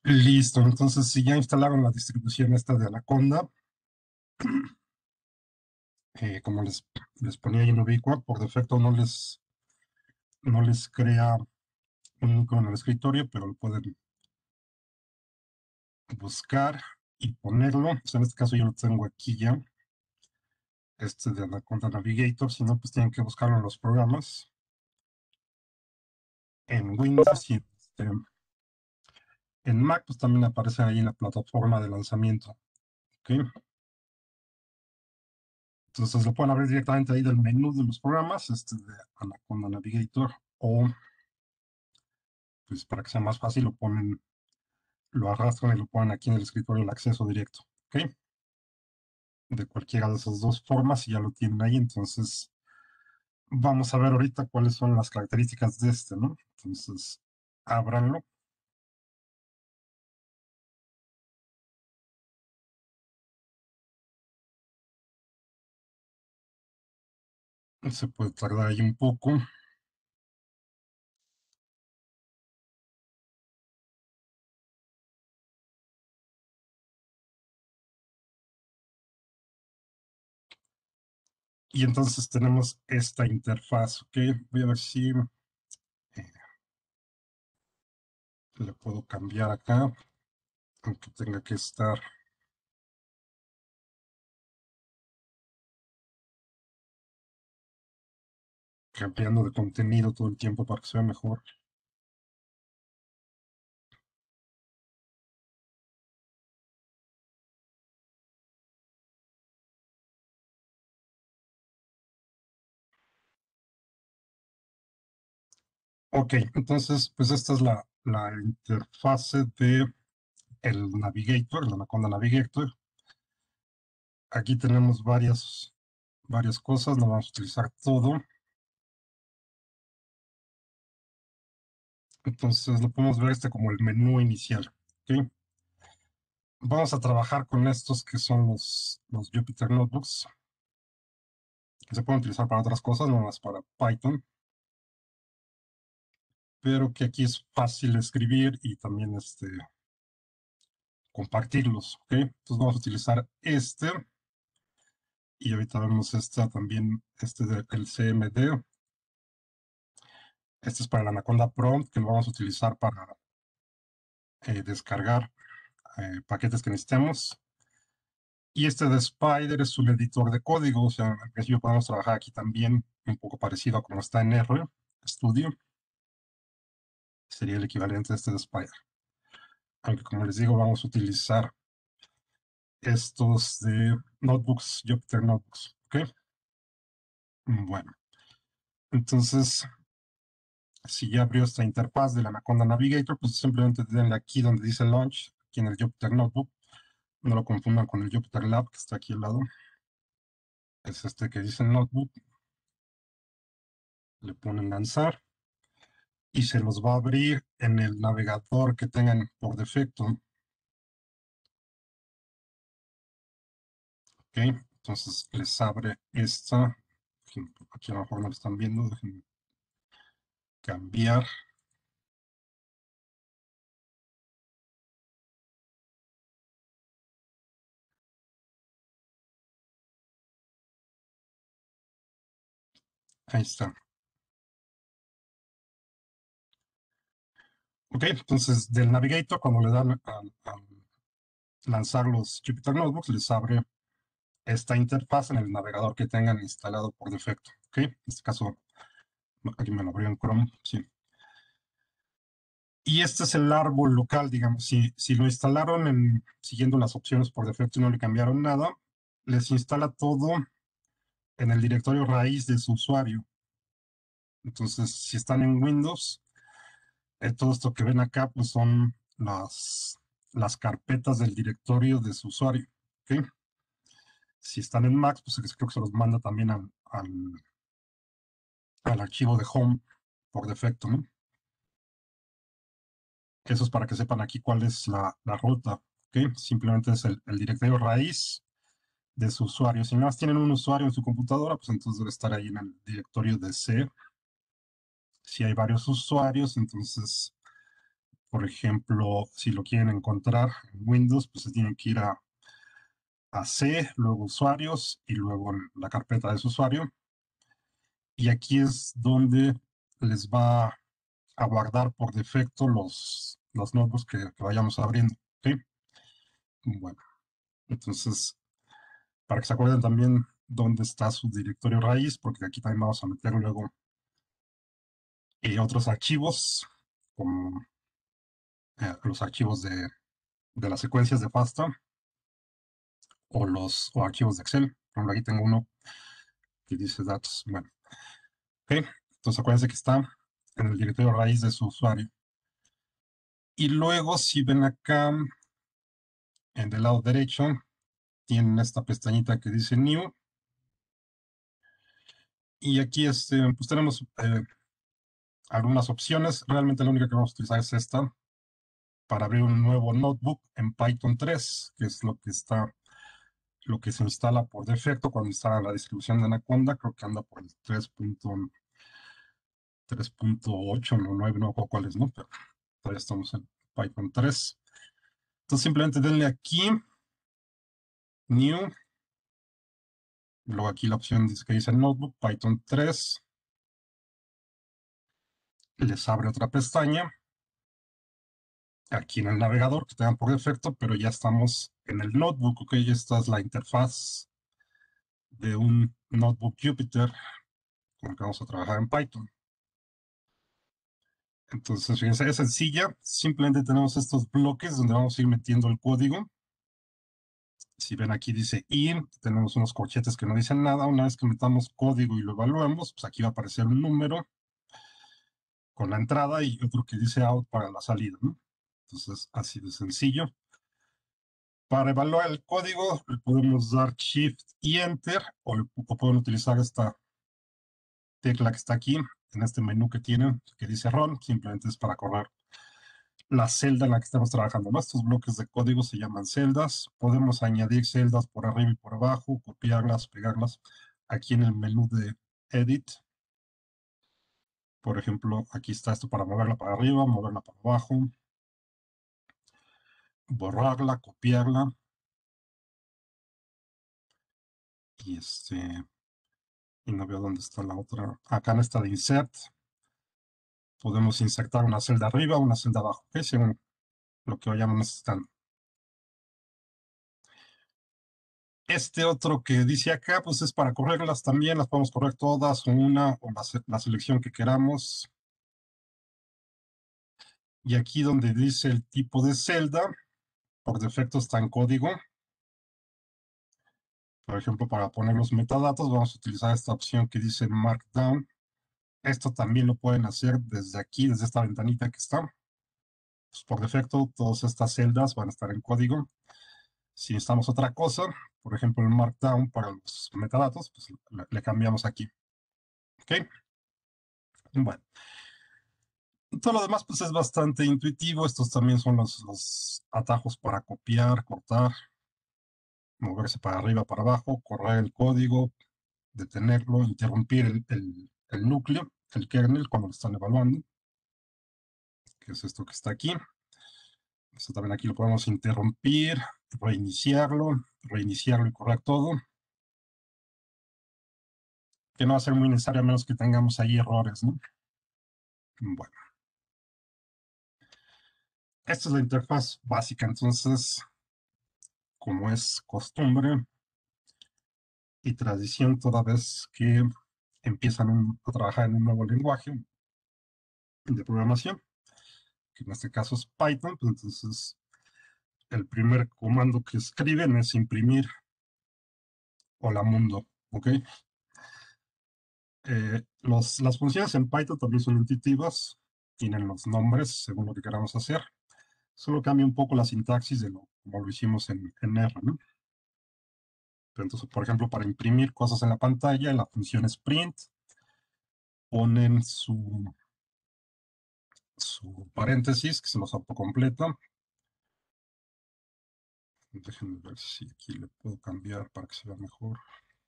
Listo, entonces si ya instalaron la distribución esta de Anaconda, como les ponía ahí en Ubicua, por defecto no les crea un icono en el escritorio, pero lo pueden buscar y ponerlo. O sea, en este caso yo lo tengo aquí ya, este de Anaconda Navigator. Si no, pues tienen que buscarlo en los programas, en Windows y en Mac, pues también aparece ahí en la plataforma de lanzamiento. ¿Ok? Entonces lo pueden abrir directamente ahí del menú de los programas, este de Anaconda Navigator, o pues para que sea más fácil lo arrastran y lo ponen aquí en el escritorio el acceso directo. ¿Ok? De cualquiera de esas dos formas y ya lo tienen ahí. Entonces vamos a ver ahorita cuáles son las características de este, ¿no? Entonces, ábranlo. Se puede tardar ahí un poco. Y entonces tenemos esta interfaz, ¿ok? Voy a ver si le puedo cambiar acá, aunque tenga que estar cambiando de contenido todo el tiempo para que sea mejor. Ok, entonces, pues esta es la interfase de el Navigator, el Anaconda Navigator. Aquí tenemos varias cosas, no vamos a utilizar todo. Entonces lo podemos ver como el menú inicial. ¿Ok? Vamos a trabajar con estos que son los Jupyter Notebooks, que se pueden utilizar para otras cosas, no más para Python, pero que aquí es fácil escribir y también compartirlos. ¿Ok? Entonces vamos a utilizar este, y ahorita vemos también, del CMD. Este es para el Anaconda Prompt, que lo vamos a utilizar para descargar paquetes que necesitemos. Y este de Spider es un editor de código, o sea, al principio podemos trabajar aquí también un poco parecido a como está en R Studio. Sería el equivalente a este de Spider. Aunque como les digo, vamos a utilizar estos de notebooks, Jupyter Notebooks. ¿Ok? Bueno, entonces, si ya abrió esta interfaz del Anaconda Navigator, pues simplemente denle aquí donde dice Launch, aquí en el Jupyter Notebook. No lo confundan con el Jupyter Lab, que está aquí al lado. Es este que dice Notebook. Le ponen lanzar y se los va a abrir en el navegador que tengan por defecto. Ok, entonces les abre esta. Aquí a lo mejor no lo están viendo, déjenme cambiar. Ahí está. Ok, entonces del Navigator, cuando le dan a lanzar los Jupyter Notebooks, les abre esta interfaz en el navegador que tengan instalado por defecto. Ok, en este caso, aquí me lo abrió en Chrome, sí. Y este es el árbol local, digamos, si lo instalaron siguiendo las opciones por defecto y no le cambiaron nada, les instala todo en el directorio raíz de su usuario. Entonces, si están en Windows, todo esto que ven acá, pues son las carpetas del directorio de su usuario. ¿Ok? Si están en Mac, pues creo que se los manda también al archivo de Home por defecto, ¿no? Eso es para que sepan aquí cuál es la ruta. ¿Ok? Simplemente es el directorio raíz de su usuario. Si nada más tienen un usuario en su computadora, pues entonces debe estar ahí en el directorio de C. Si hay varios usuarios, entonces Por ejemplo, si lo quieren encontrar en Windows, pues se tienen que ir a C, luego usuarios y luego la carpeta de su usuario. Y aquí es donde les va a guardar por defecto los notebooks que vayamos abriendo. ¿Ok? Bueno, entonces, para que se acuerden también dónde está su directorio raíz, porque aquí también vamos a meter luego otros archivos, como los archivos de las secuencias de pasta o archivos de Excel. Por ejemplo, aquí tengo uno que dice datos. Bueno, ok. Entonces acuérdense que está en el directorio raíz de su usuario. Y luego, si ven acá, en el lado derecho, tienen esta pestañita que dice New. Y aquí pues tenemos algunas opciones. Realmente la única que vamos a utilizar es esta para abrir un nuevo notebook en Python 3, que es lo que se instala por defecto cuando instala la distribución de Anaconda. Creo que anda por el 3.8, no 9, no recuerdo cuál es, ¿no? Pero todavía estamos en Python 3. Entonces simplemente denle aquí, New, luego aquí la opción que dice Notebook, Python 3, les abre otra pestaña, aquí en el navegador que tengan por defecto, pero ya estamos en el notebook, ok, esta es la interfaz de un notebook Jupyter con el que vamos a trabajar en Python. Entonces, fíjense, es sencilla, simplemente tenemos estos bloques donde vamos a ir metiendo el código. Si ven aquí dice in, tenemos unos corchetes que no dicen nada. Una vez que metamos código y lo evaluamos, pues aquí va a aparecer un número con la entrada y otro que dice out para la salida, ¿no? Entonces, así de sencillo. Para evaluar el código, le podemos dar Shift y Enter, o pueden utilizar esta tecla que está aquí, en este menú que tienen, que dice Run, simplemente es para correr la celda en la que estamos trabajando, ¿no? Estos bloques de código se llaman celdas. Podemos añadir celdas por arriba y por abajo, copiarlas, pegarlas. Aquí en el menú de Edit, por ejemplo, aquí está esto para moverla para arriba, moverla para abajo, borrarla, copiarla. Y y no veo dónde está la otra. Acá en esta de Insert, podemos insertar una celda arriba, una celda abajo, ¿ok? Según lo que vayamos necesitando. Este otro que dice acá, pues es para correrlas también, las podemos correr todas, una o la selección que queramos. Y aquí donde dice el tipo de celda, por defecto está en código. Por ejemplo, para poner los metadatos, vamos a utilizar esta opción que dice Markdown. Esto también lo pueden hacer desde aquí, desde esta ventanita que está. Pues por defecto, todas estas celdas van a estar en código. Si necesitamos otra cosa, por ejemplo, el Markdown para los metadatos, pues le cambiamos aquí. ¿Ok? Bueno. Todo lo demás pues es bastante intuitivo. Estos también son los atajos para copiar, cortar, moverse para arriba, para abajo, correr el código, detenerlo, interrumpir el núcleo, el kernel cuando lo están evaluando, que es esto que está aquí. Esto también aquí lo podemos interrumpir, reiniciarlo y correr todo. Que no va a ser muy necesario a menos que tengamos ahí errores, ¿no? Bueno. Esta es la interfaz básica, entonces, como es costumbre, y tradición toda vez que empiezan a trabajar en un nuevo lenguaje de programación, que en este caso es Python, pues entonces el primer comando que escriben es imprimir hola mundo, ¿ok? Las funciones en Python también son intuitivas, tienen los nombres según lo que queramos hacer, solo cambia un poco la sintaxis como lo hicimos en R, ¿no? Pero entonces, por ejemplo, para imprimir cosas en la pantalla, en la función es print, ponen su paréntesis, que se los autocompleta. Déjenme ver si aquí le puedo cambiar para que se vea mejor.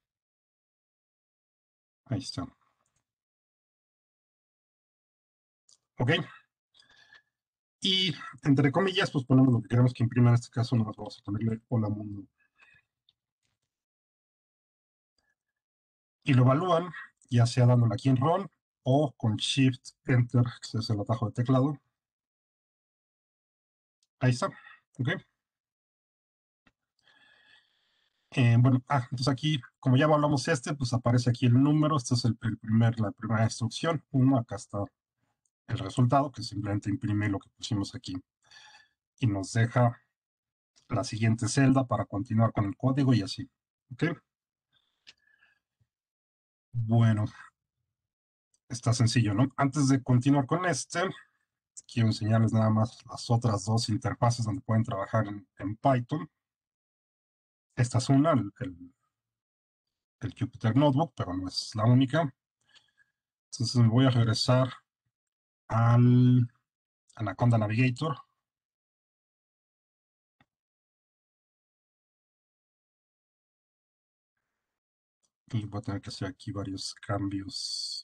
Ahí está. Ok. Y entre comillas, pues ponemos lo que queremos que imprima. En este caso, nos vamos a ponerle hola mundo. Y lo evalúan, ya sea dándole aquí en Run o con Shift Enter, que es el atajo de teclado. Ahí está. Ok. Bueno, entonces aquí, como ya evaluamos pues aparece aquí el número. Este es la primera instrucción. Acá está el resultado, que simplemente imprime lo que pusimos aquí. Y nos deja la siguiente celda para continuar con el código y así. Ok. Bueno, está sencillo, ¿no? Antes de continuar con quiero enseñarles nada más las otras dos interfaces donde pueden trabajar en Python. Esta es una, el Jupyter Notebook, pero no es la única. Entonces me voy a regresar al Anaconda Navigator. Y voy a tener que hacer aquí varios cambios.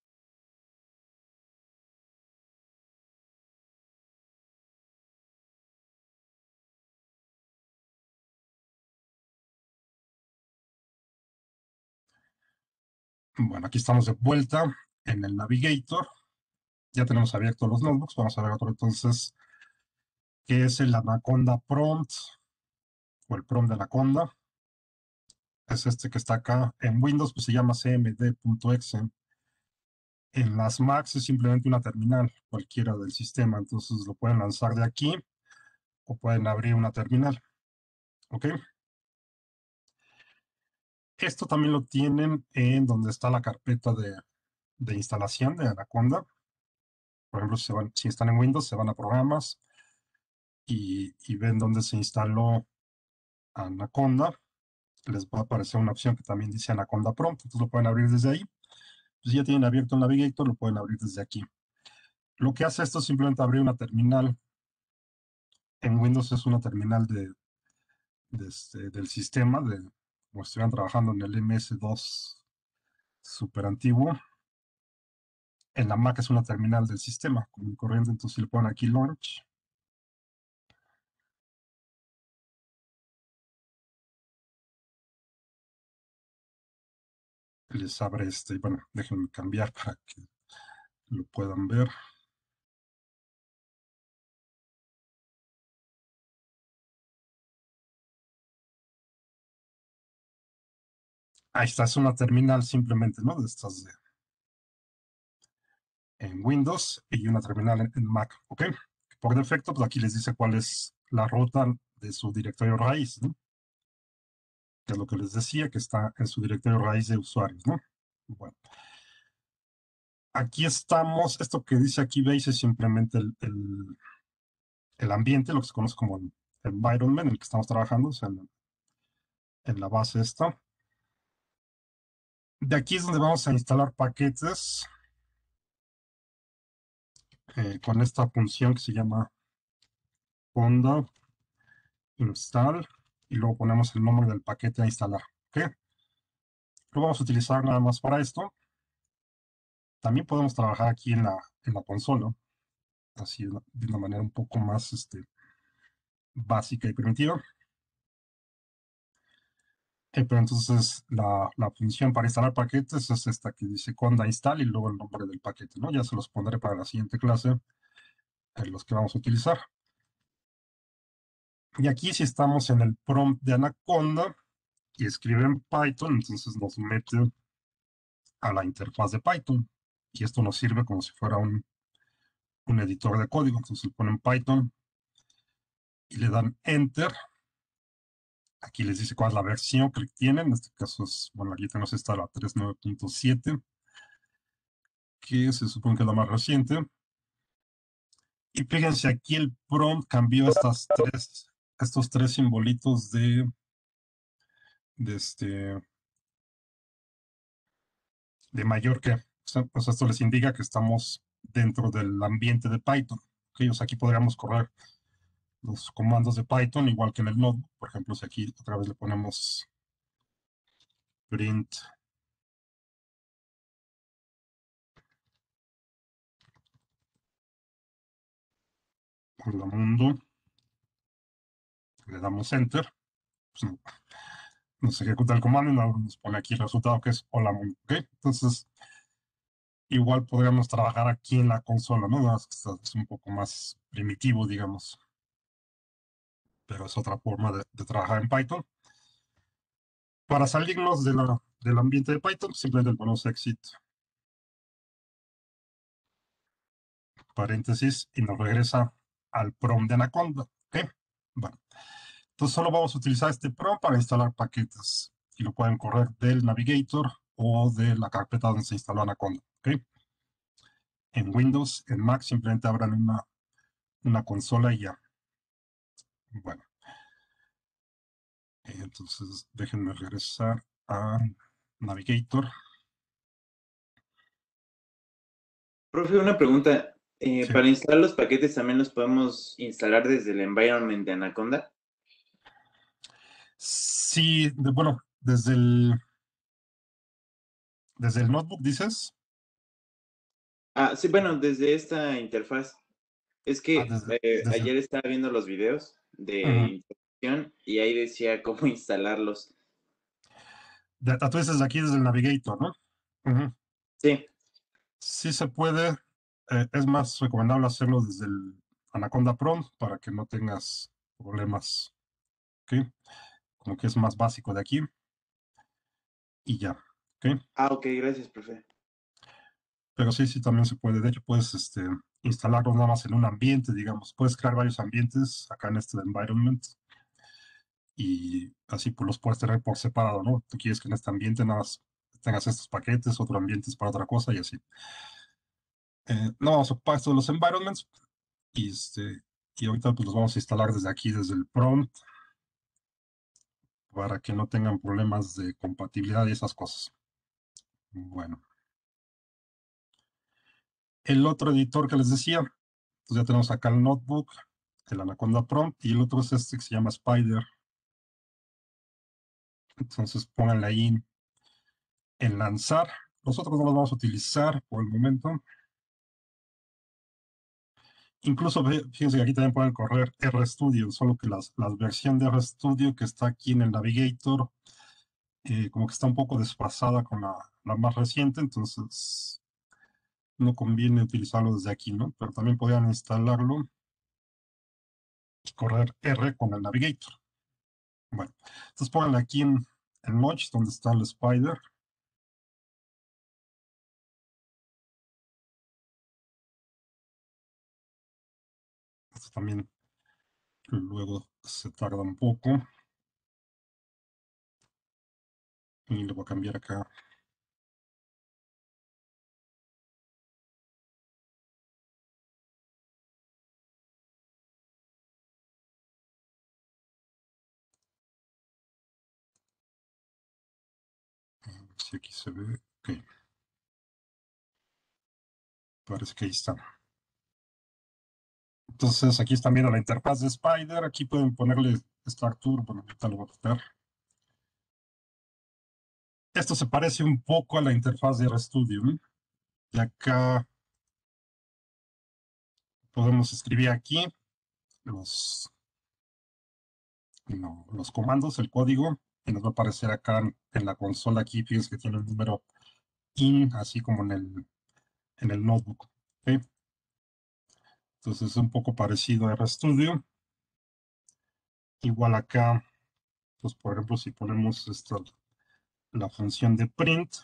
Bueno, aquí estamos de vuelta en el Navigator. Ya tenemos abiertos los notebooks. Vamos a ver otro entonces, que es el Anaconda Prompt o el prompt de Anaconda. Es este que está acá. En Windows pues se llama cmd.exe. En las Macs es simplemente una terminal, cualquiera del sistema. Entonces lo pueden lanzar de aquí o pueden abrir una terminal. ¿Ok? Esto también lo tienen en donde está la carpeta de instalación de Anaconda. Por ejemplo, si están en Windows, se van a programas y ven dónde se instaló Anaconda. Les va a aparecer una opción que también dice Anaconda Prompt. Entonces lo pueden abrir desde ahí. Si ya tienen abierto el Navigator, lo pueden abrir desde aquí. Lo que hace esto es simplemente abrir una terminal. En Windows es una terminal del sistema, como si estuvieran trabajando en el MS2 súper antiguo. En la Mac es una terminal del sistema común y corriente, entonces si le ponen aquí Launch, les abre bueno, déjenme cambiar para que lo puedan ver. Ahí está, es una terminal simplemente, ¿no? De estas en Windows y una terminal en Mac, ¿ok? Por defecto, pues aquí les dice cuál es la ruta de su directorio raíz, ¿no? Que es lo que les decía, que está en su directorio raíz de usuarios, ¿no? Bueno, aquí estamos, esto que dice aquí base es simplemente el ambiente, lo que se conoce como el environment en el que estamos trabajando, o sea, en la base esta. De aquí es donde vamos a instalar paquetes con esta función que se llama conda install y luego ponemos el nombre del paquete a instalar. ¿Ok? Lo vamos a utilizar nada más para esto. También podemos trabajar aquí en la consola, así de una manera un poco más básica y primitiva. Pero entonces la función para instalar paquetes es esta que dice conda install y luego el nombre del paquete, ¿no? Ya se los pondré para la siguiente clase, los que vamos a utilizar. Y aquí si estamos en el prompt de Anaconda y escribe en Python, entonces nos mete a la interfaz de Python. Y esto nos sirve como si fuera un editor de código. Entonces le ponen Python y le dan Enter. Aquí les dice cuál es la versión que tienen. En este caso es, bueno, aquí tenemos esta la 3.9.7, que se supone que es la más reciente. Y fíjense, aquí el prompt cambió estos tres simbolitos de, de mayor que. Pues esto les indica que estamos dentro del ambiente de Python. ¿Ok? O sea, aquí podríamos correr los comandos de Python igual que en el notebook. Por ejemplo, si aquí otra vez le ponemos print Hola mundo, le damos enter, pues nos ejecuta el comando y nos pone aquí el resultado que es hola mundo, ¿ok? Entonces, igual podríamos trabajar aquí en la consola, ¿no? Nada más que es un poco más primitivo, digamos, pero es otra forma de trabajar en Python. Para salirnos del ambiente de Python, simplemente ponemos exit, paréntesis, y nos regresa al prompt de Anaconda, ¿ok? Bueno, entonces solo vamos a utilizar este prompt para instalar paquetes y lo pueden correr del navigator o de la carpeta donde se instaló Anaconda, ¿ok? En Windows, en Mac, simplemente abran una consola y ya. Bueno, entonces déjenme regresar a Navigator. Profe, una pregunta. Sí, ¿Para instalar los paquetes también los podemos instalar desde el environment de Anaconda? sí, bueno, desde el notebook dices. Ah, sí, bueno, desde esta interfaz. Es Ah, que desde ayer estaba viendo los videos de ujú. instalación y ahí decía cómo instalarlos. Tú dices de aquí desde el Navigator, ¿no? Ujú. Sí. Sí se puede. Es más recomendable hacerlo desde el Anaconda Pro para que no tengas problemas, ¿ok? Como que es más básico de aquí y ya, ¿ok? Ah, ok, gracias, profe. Pero sí, sí, también se puede. De hecho, puedes instalarlo nada más en un ambiente, digamos. Puedes crear varios ambientes acá en este environment y así pues los puedes tener por separado, ¿no? Tú quieres que en este ambiente nada más tengas estos paquetes, otro ambiente es para otra cosa y así. No vamos a ocupar esto de los environments y, y ahorita pues los vamos a instalar desde aquí, desde el prompt, para que no tengan problemas de compatibilidad y esas cosas. Bueno, el otro editor que les decía, pues ya tenemos acá el notebook, el Anaconda Prompt, y el otro es este que se llama Spider. Entonces pónganle ahí en lanzar. Nosotros no los vamos a utilizar por el momento. Incluso fíjense que aquí también pueden correr RStudio, solo que la versión de RStudio que está aquí en el Navigator, como que está un poco desfasada con la más reciente, entonces no conviene utilizarlo desde aquí, ¿no? Pero también podrían instalarlo y correr R con el Navigator. Bueno, entonces pónganle aquí en el Notch, donde está el Spider. Esto también luego se tarda un poco. Y le voy a cambiar acá. Si aquí se ve. Ok, parece que ahí está. Entonces aquí están viendo la interfaz de Spider. Aquí pueden ponerle Start Tour. Bueno, ahorita lo voy a quitar. Esto se parece un poco a la interfaz de RStudio, ¿no? Y acá podemos escribir aquí los, no, los comandos, el código, y nos va a aparecer acá en la consola aquí. Fíjense que tiene un número in, así como en el notebook. ¿Ok? Entonces es un poco parecido a RStudio. Igual acá, pues por ejemplo, si ponemos la función de print,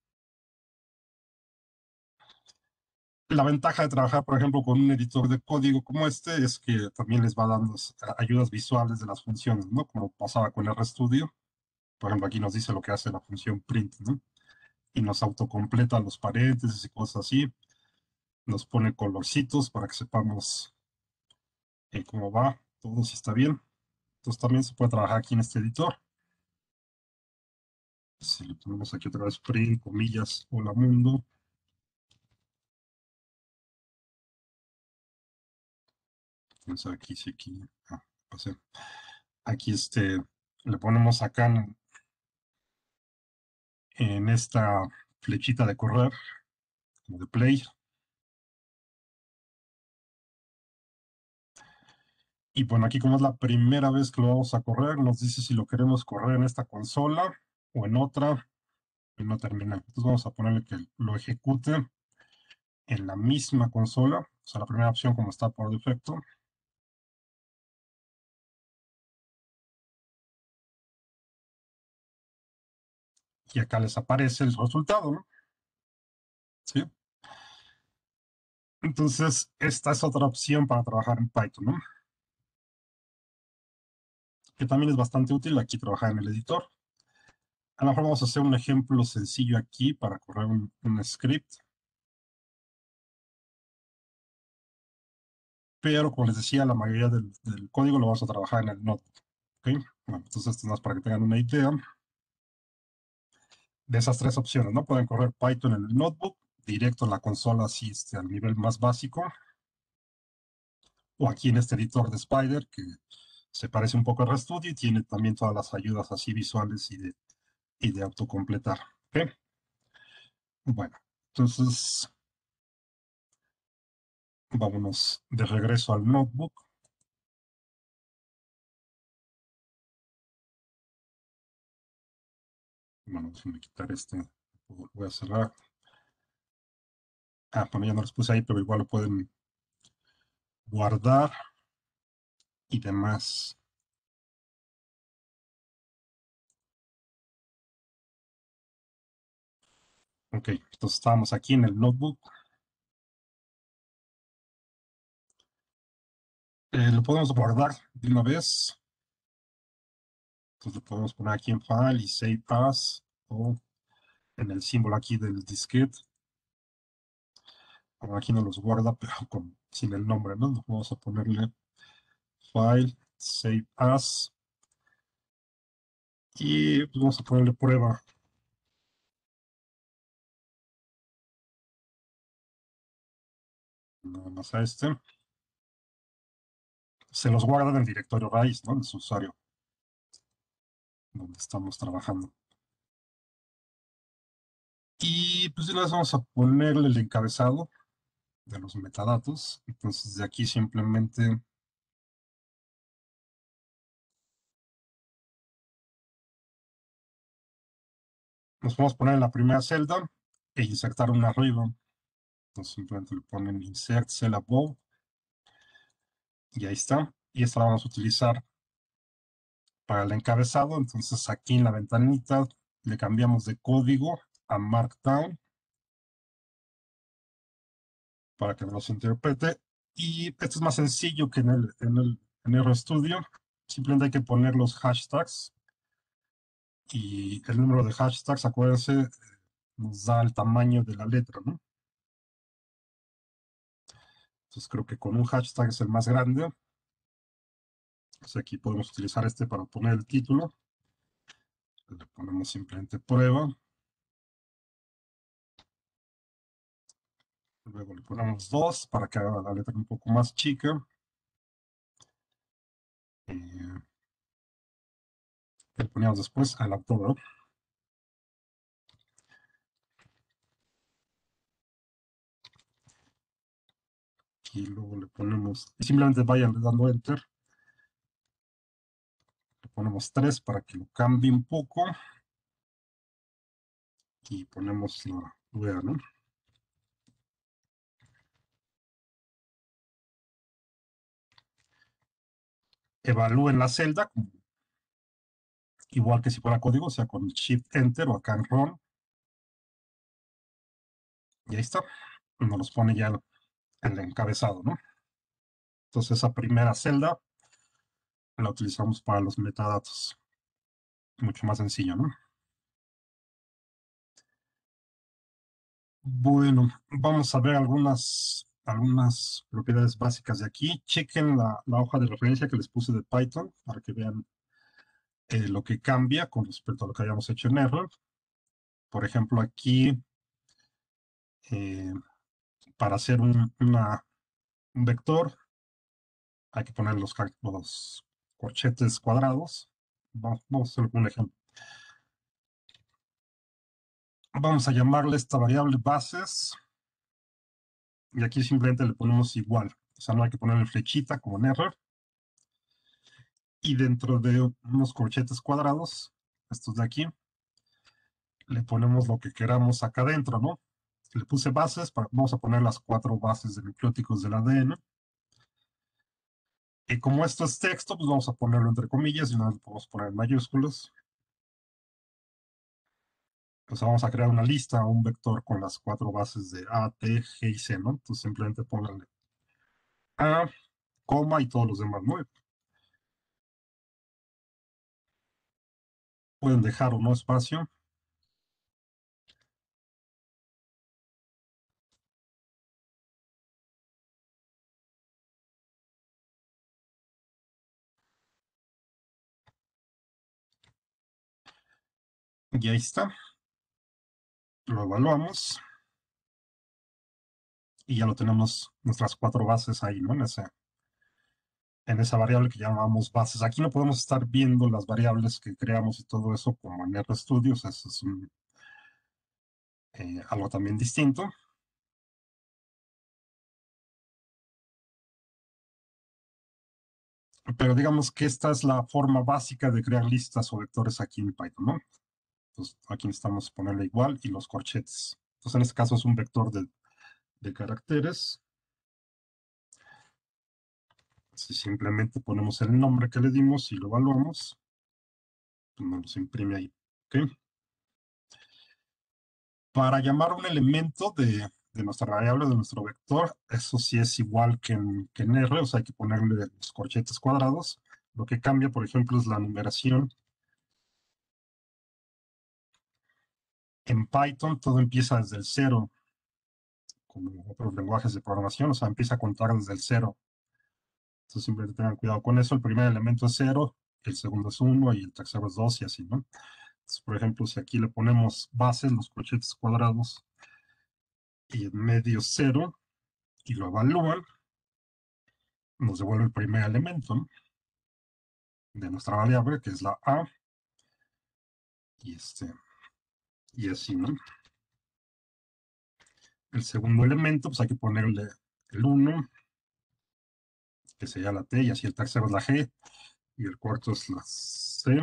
la ventaja de trabajar, por ejemplo, con un editor de código como este es que también les va dando ayudas visuales de las funciones, ¿no? Como pasaba con RStudio. Por ejemplo, aquí nos dice lo que hace la función print, ¿no? Y nos autocompleta los paréntesis y cosas así. Nos pone colorcitos para que sepamos cómo va, todo si está bien. Entonces también se puede trabajar aquí en este editor. Si le ponemos aquí otra vez print, comillas, hola mundo. Entonces aquí, sí, aquí, pasé. Aquí le ponemos acá en esta flechita de correr, como de play. Y bueno, aquí como es la primera vez que lo vamos a correr, nos dice si lo queremos correr en esta consola o en otra, en no terminal. Entonces vamos a ponerle que lo ejecute en la misma consola, o sea, la primera opción como está por defecto. Y acá les aparece el resultado, ¿no? ¿Sí? Entonces, esta es otra opción para trabajar en Python, ¿no? Que también es bastante útil aquí trabajar en el editor. A lo mejor vamos a hacer un ejemplo sencillo aquí para correr un script. Pero como les decía, la mayoría del código lo vamos a trabajar en el notebook. ¿Okay? Bueno, entonces esto es más para que tengan una idea de esas tres opciones, ¿no? Pueden correr Python en el notebook, directo en la consola, así al nivel más básico, o aquí en este editor de Spider, que se parece un poco a RStudio y tiene también todas las ayudas así visuales y de autocompletar. ¿Okay? Bueno, entonces vámonos de regreso al notebook. Bueno, déjenme quitar este. Lo voy a cerrar. Ah, bueno, ya no los puse ahí, pero igual lo pueden guardar y demás. Ok, entonces estábamos aquí en el notebook. Lo podemos guardar de una vez. Entonces lo podemos poner aquí en File y Save As o en el símbolo aquí del disquete. Bueno, aquí no los guarda, pero sin el nombre, ¿no? Vamos a ponerle File, Save As y pues vamos a ponerle prueba. Nada más a este. Se los guarda en el directorio raíz, ¿no? De su usuario, donde estamos trabajando. Y pues de una vez vamos a ponerle el encabezado de los metadatos. Entonces de aquí simplemente nos podemos poner en la primera celda e insertar una arriba. Entonces simplemente le ponen insert cell above y ahí está. Y esta la vamos a utilizar para el encabezado. Entonces aquí en la ventanita le cambiamos de código a Markdown para que nos interprete. Y esto es más sencillo que en RStudio. Simplemente hay que poner los hashtags y el número de hashtags, acuérdense, nos da el tamaño de la letra, ¿no? Entonces creo que con un hashtag es el más grande. Entonces aquí podemos utilizar este para poner el título. Le ponemos simplemente prueba. Luego le ponemos 2 para que haga la letra un poco más chica. Eh, le ponemos después al autor. Y luego le ponemos, y simplemente vayan dando enter. Le ponemos 3 para que lo cambie un poco. Y ponemos la wea, ¿no? Evalúen la celda, igual que si fuera código, o sea, con Shift Enter o acá en Run. Y ahí está. Nos los pone ya el encabezado, ¿no? Entonces esa primera celda la utilizamos para los metadatos. Mucho más sencillo, ¿no? Bueno, vamos a ver algunas propiedades básicas de aquí. Chequen la hoja de referencia que les puse de Python para que vean lo que cambia con respecto a lo que habíamos hecho en Error. Por ejemplo, aquí eh, para hacer un vector hay que poner los corchetes cuadrados. Vamos a hacer un ejemplo. Vamos a llamarle esta variable bases y aquí simplemente le ponemos igual. O sea, no hay que ponerle flechita como en Error. y dentro de unos corchetes cuadrados, estos de aquí, le ponemos lo que queramos acá adentro, ¿no? Le puse bases, vamos a poner las 4 bases de nucleóticos del ADN. Y como esto es texto, pues vamos a ponerlo entre comillas y no lo podemos poner en mayúsculas. Pues vamos a crear una lista, un vector con las 4 bases de A, T, G y C, ¿no? Entonces simplemente pónganle A, coma y todos los demás, ¿no? Pueden dejar o no espacio. Y ahí está. Lo evaluamos. Y ya lo tenemos, nuestras 4 bases ahí, ¿no? En esa variable que llamamos bases. Aquí no podemos estar viendo las variables que creamos y todo eso como en RStudio. Eso es algo también distinto. Pero digamos que esta es la forma básica de crear listas o vectores aquí en Python, ¿no? Entonces aquí necesitamos ponerle igual y los corchetes. Entonces en este caso es un vector de caracteres. Si simplemente ponemos el nombre que le dimos y lo evaluamos, pues nos los imprime ahí. ¿Ok? Para llamar un elemento de nuestra variable, de nuestro vector, eso sí es igual que en R, o sea, hay que ponerle los corchetes cuadrados. Lo que cambia, por ejemplo, es la numeración. En Python todo empieza desde el cero, como otros lenguajes de programación, o sea, empieza a contar desde el cero. Entonces simplemente tengan cuidado con eso. El primer elemento es cero, el segundo es uno y el tercero es dos y así, ¿no? Entonces, por ejemplo, si aquí le ponemos bases, los corchetes cuadrados, y en medio cero, y lo evalúan, nos devuelve el primer elemento, ¿no? De nuestra variable, que es la A, y, y así, ¿no? El segundo elemento, pues hay que ponerle el uno, que sería la T, y así el tercero es la G, y el cuarto es la C.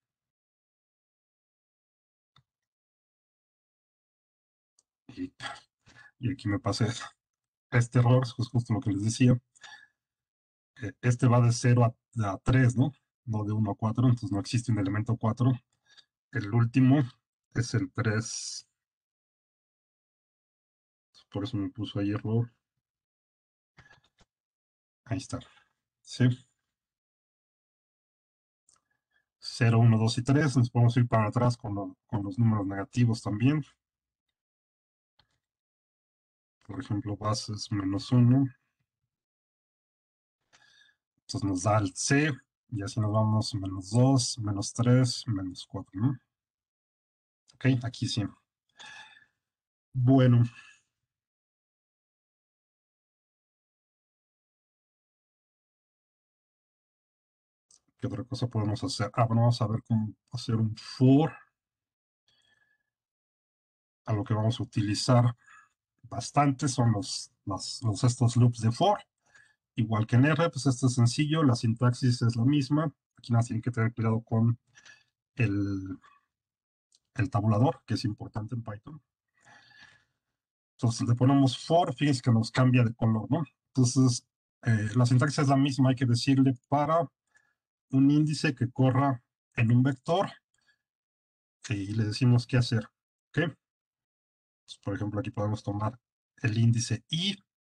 Y, y aquí me pasé este error, es justo lo que les decía. Este va de 0 a 3, ¿no? No de 1 a 4, entonces no existe un elemento 4. El último es el 3, por eso me puso ahí error. Ahí está. Sí. 0, 1, 2 y 3. Nos podemos ir para atrás con los números negativos también. Por ejemplo, bases menos 1. Entonces nos da el C. Y así nos vamos menos 2, menos 3, menos 4, ¿no? Ok, aquí sí. Bueno, ¿qué otra cosa podemos hacer? Bueno, vamos a ver cómo hacer un for. A lo que vamos a utilizar bastante son estos loops de for. Igual que en R, pues esto es sencillo, la sintaxis es la misma. Aquí nada, tienen que tener cuidado con el, el tabulador, que es importante en Python. Entonces le ponemos for, fíjense que nos cambia de color, ¿no? Entonces, la sintaxis es la misma, hay que decirle para un índice que corra en un vector y le decimos qué hacer, ¿ok? Entonces, por ejemplo, aquí podemos tomar el índice i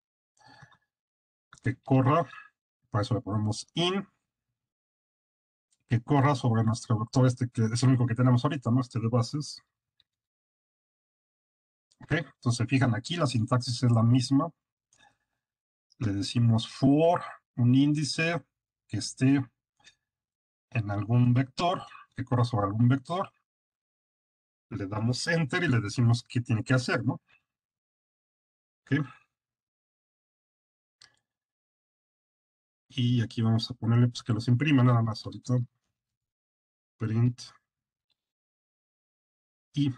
que corra, para eso le ponemos in, que corra sobre nuestro vector este, que es el único que tenemos ahorita, ¿no? Este de bases. ¿Ok? Entonces, se fijan aquí, la sintaxis es la misma. Le decimos for un índice que esté en algún vector, que corra sobre algún vector. Le damos enter y le decimos qué tiene que hacer, ¿no? ¿Ok? Y aquí vamos a ponerle pues, que los imprima nada más ahorita. Print y,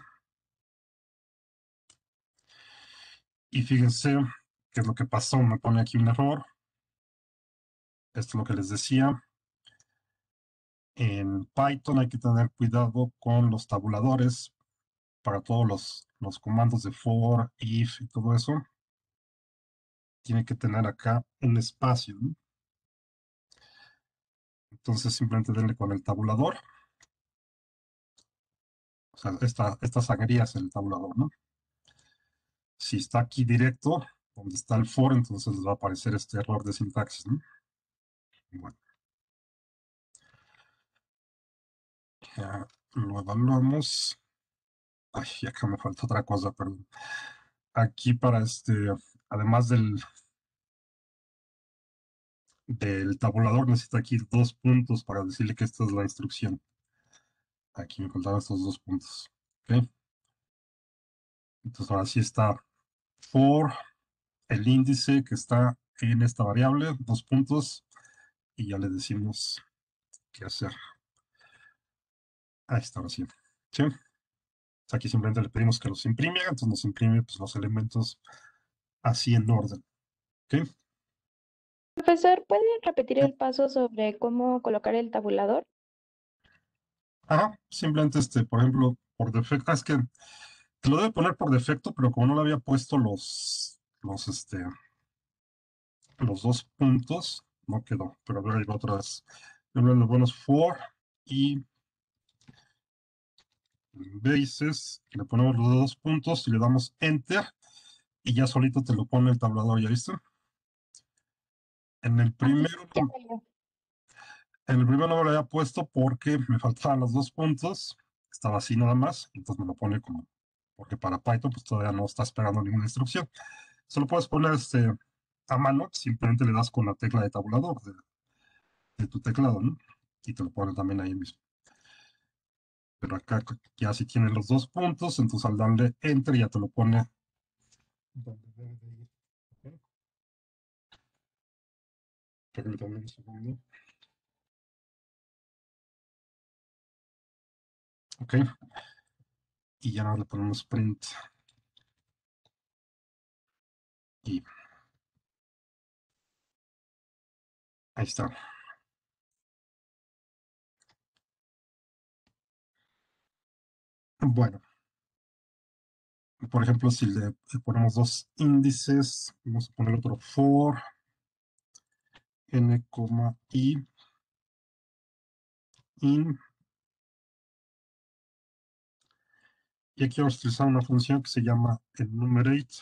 y fíjense qué es lo que pasó. Me pone aquí un error. Esto es lo que les decía. En Python hay que tener cuidado con los tabuladores para todos los comandos de for, if y todo eso. Tiene que tener acá un espacio, ¿no? Entonces simplemente denle con el tabulador. O sea, esta sangría es el tabulador, ¿no? Si está aquí directo, donde está el for, entonces les va a aparecer este error de sintaxis, ¿no? Bueno, ya lo evaluamos. Ay, acá me falta otra cosa, perdón. Aquí para además del tabulador, necesita aquí 2 puntos para decirle que esta es la instrucción. Aquí me faltaban estos 2 puntos. ¿Ok? Entonces ahora sí está for el índice que está en esta variable, 2 puntos, y ya le decimos qué hacer. Ahí está, ahora sí. ¿Sí? Aquí simplemente le pedimos que los imprime, entonces nos imprime pues, los elementos así en orden. ¿Ok? Profesor, ¿puede repetir el paso sobre cómo colocar el tabulador? Ajá, simplemente por ejemplo, por defecto, es que te lo debe poner por defecto, pero como no le había puesto los 2 puntos, no quedó. Pero a ver, ahí va otra vez. Los buenos for y bases, le ponemos los 2 puntos y le damos enter y ya solito te lo pone el tabulador, ¿ya viste? En el Ah, sí, primero, ya salió. en el primero no me lo había puesto porque me faltaban los 2 puntos, estaba así nada más, entonces me lo pone como, porque para Python pues todavía no está esperando ninguna instrucción. Solo puedes poner a mano, simplemente le das con la tecla de tabulador de tu teclado, ¿no? Y te lo pone también ahí mismo. Pero acá ya si tiene los 2 puntos, entonces al darle enter ya te lo pone donde debe de ir. ¿Ok? Permítame un segundo. Ok. Y ya ahora le ponemos print. Y ahí está. Bueno, por ejemplo, si le ponemos 2 índices, vamos a poner otro for n, i in. Y aquí vamos a utilizar una función que se llama enumerate.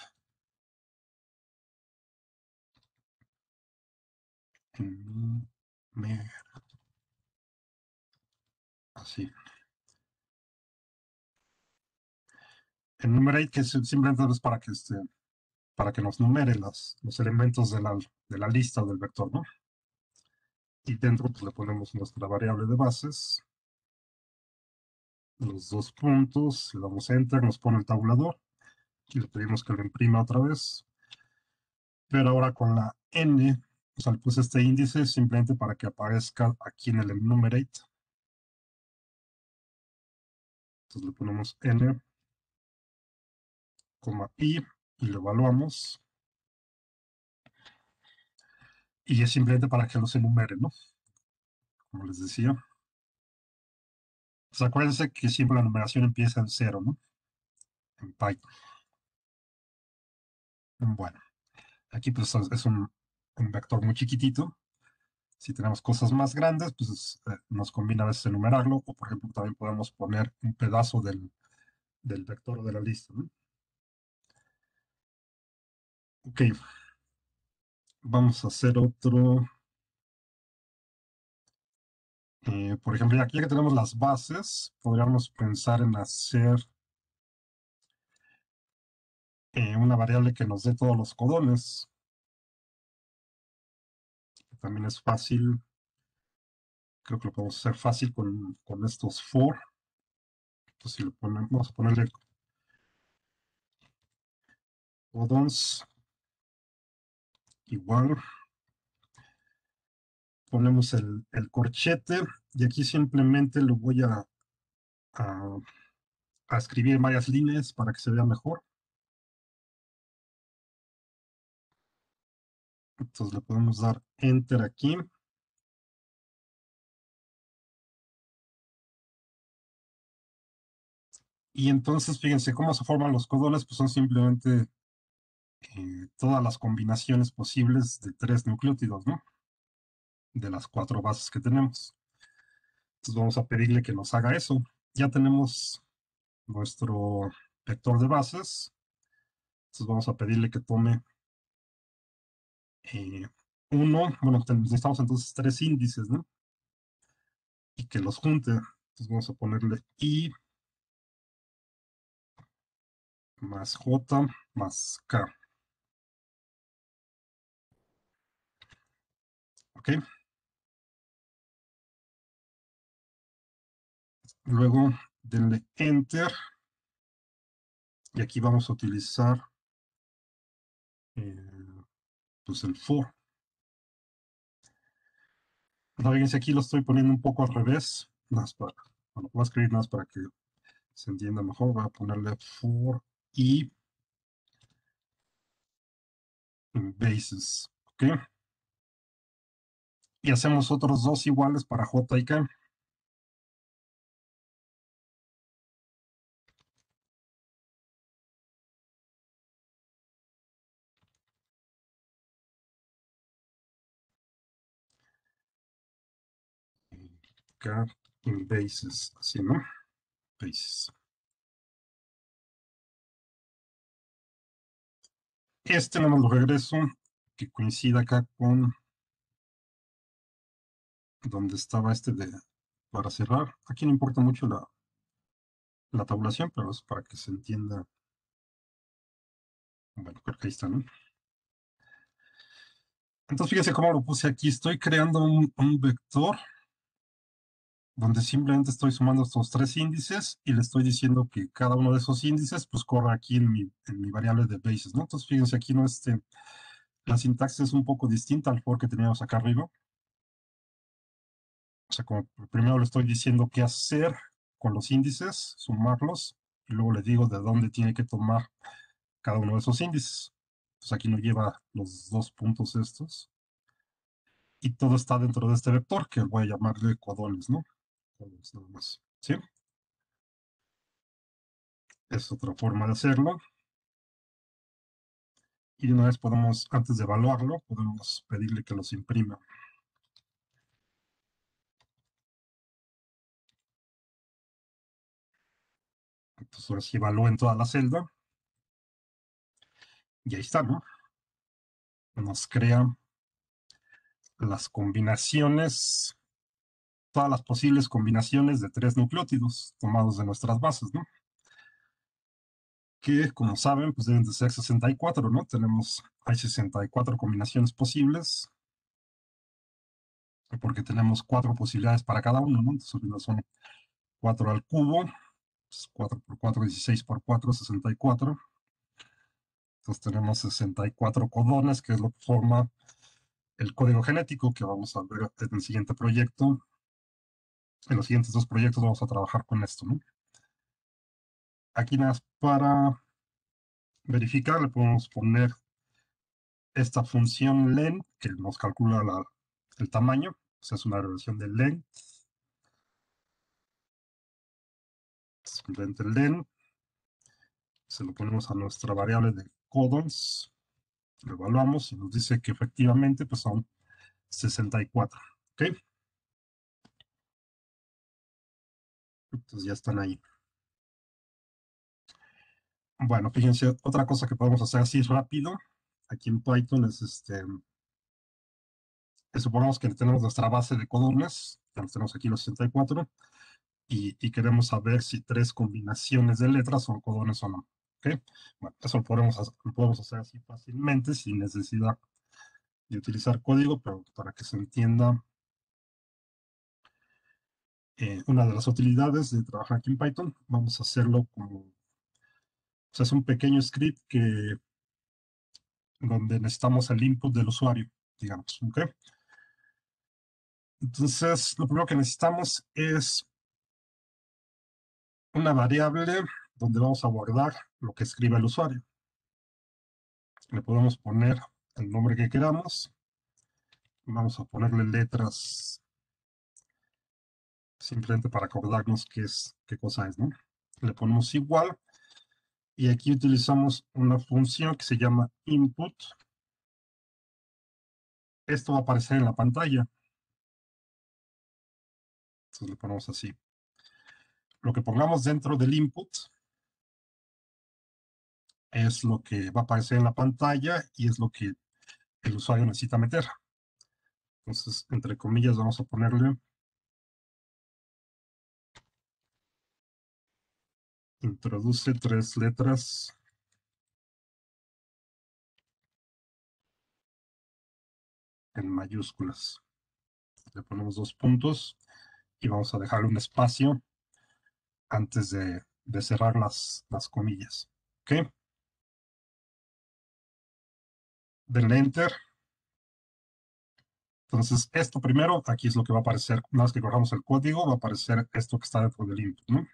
Así. Enumerate, que simplemente es para que nos numere los elementos de la lista o del vector, ¿no? Y dentro pues, le ponemos nuestra variable de bases, los 2 puntos, le damos enter, nos pone el tabulador y le pedimos que lo imprima otra vez. Pero ahora con la n, o sea, le puse este índice simplemente para que aparezca aquí en el enumerate. Entonces le ponemos n, i y lo evaluamos. Y es simplemente para que los enumere, ¿no? Como les decía. Pues acuérdense que siempre la numeración empieza en 0, ¿no? En Python. Bueno, aquí pues es un vector muy chiquitito. Si tenemos cosas más grandes, pues nos conviene a veces enumerarlo, o por ejemplo también podemos poner un pedazo del vector o de la lista, ¿no? Ok, vamos a hacer otro. Por ejemplo, aquí ya que tenemos las bases, podríamos pensar en hacer una variable que nos dé todos los codones. También es fácil, creo que lo podemos hacer fácil con estos for. Entonces, si lo ponemos, vamos a ponerle codons igual. Ponemos el corchete y aquí simplemente lo voy a, a escribir en varias líneas para que se vea mejor. Entonces le podemos dar enter aquí. Y entonces, fíjense cómo se forman los codones, pues son simplemente todas las combinaciones posibles de 3 nucleótidos, ¿no? De las 4 bases que tenemos. Entonces vamos a pedirle que nos haga eso. Ya tenemos nuestro vector de bases. Entonces vamos a pedirle que tome uno, bueno, necesitamos entonces 3 índices, ¿no? Y que los junte. Entonces vamos a ponerle I más J más K. ¿Ok? Luego denle Enter. Y aquí vamos a utilizar pues el for. Fíjense, aquí lo estoy poniendo un poco al revés. Más para, bueno, voy a escribir más para que se entienda mejor. Voy a ponerle for y bases. ¿Ok? Y hacemos otros 2 iguales para J y K. K en bases, así, ¿no? Bases. Este no me lo regreso, que coincida acá con donde estaba este de para cerrar. Aquí no importa mucho la tabulación, pero es para que se entienda. Bueno, creo que ahí está, ¿no? Entonces, fíjense cómo lo puse aquí. Estoy creando un vector donde simplemente estoy sumando estos 3 índices y le estoy diciendo que cada uno de esos índices pues corra aquí en mi variable de bases, ¿no? Entonces, fíjense aquí, ¿no? La sintaxis es un poco distinta al for que teníamos acá arriba. O sea, como primero le estoy diciendo qué hacer con los índices, sumarlos, y luego le digo de dónde tiene que tomar cada uno de esos índices. Entonces aquí nos lleva los 2 puntos estos. Y todo está dentro de este vector, que voy a llamarle codones, ¿no? Codones nada más. ¿Sí? Es otra forma de hacerlo. Y de una vez podemos, antes de evaluarlo, podemos pedirle que los imprima. Entonces ahora sí evalúen toda la celda. Y ahí está, ¿no? Nos crea las combinaciones, todas las posibles combinaciones de 3 nucleótidos tomados de nuestras bases, ¿no? Que, como saben, pues deben de ser 64, ¿no? Hay 64 combinaciones posibles, porque tenemos 4 posibilidades para cada uno, ¿no? Entonces son 4 al cubo, 4 por 4, 16 por 4, 64. Entonces tenemos 64 codones, que es lo que forma el código genético que vamos a ver en el siguiente proyecto. En los siguientes 2 proyectos vamos a trabajar con esto, ¿no? Aquí nada más para verificar, le podemos poner esta función len, que nos calcula el tamaño. O sea, es una relación de len. Simplemente len. Se lo ponemos a nuestra variable de codons. Lo evaluamos y nos dice que efectivamente pues son 64. ¿Ok? Entonces ya están ahí. Bueno, fíjense, otra cosa que podemos hacer así rápido aquí en Python es supongamos que tenemos nuestra base de codones, ya tenemos aquí los 64, y queremos saber si 3 combinaciones de letras son codones o no. ¿Ok? Bueno, eso lo podemos hacer así fácilmente sin necesidad de utilizar código, pero para que se entienda, una de las utilidades de trabajar aquí en Python, vamos a hacerlo como, o sea, es un pequeño script donde necesitamos el input del usuario, digamos. ¿Ok? Entonces, lo primero que necesitamos es una variable donde vamos a guardar lo que escribe el usuario. Le podemos poner el nombre que queramos. Vamos a ponerle letras simplemente para acordarnos qué cosa es, ¿no? le ponemos igual, y aquí utilizamos una función que se llama input. Esto va a aparecer en la pantalla. Entonces le ponemos así. Lo que pongamos dentro del input es lo que va a aparecer en la pantalla y es lo que el usuario necesita meter. Entonces, entre comillas, vamos a ponerle introduce 3 letras en mayúsculas. Le ponemos 2 puntos y vamos a dejarle un espacio antes de cerrar las comillas. ¿Ok? Denle Enter. Entonces, esto primero, aquí es lo que va a aparecer. Una vez que corramos el código, va a aparecer esto que está dentro del input, ¿no?